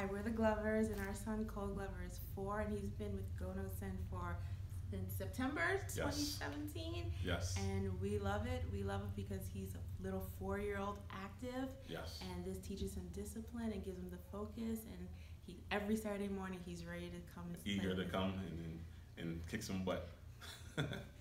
Hi, we're the Glovers, and our son Cole Glover is 4, and he's been with Gonosen since September 2017. Yes. And we love it. We love it because he's a little 4-year-old active. Yes. And this teaches him discipline and gives him the focus. And every Saturday morning he's ready to come. Eager to come and kick some butt.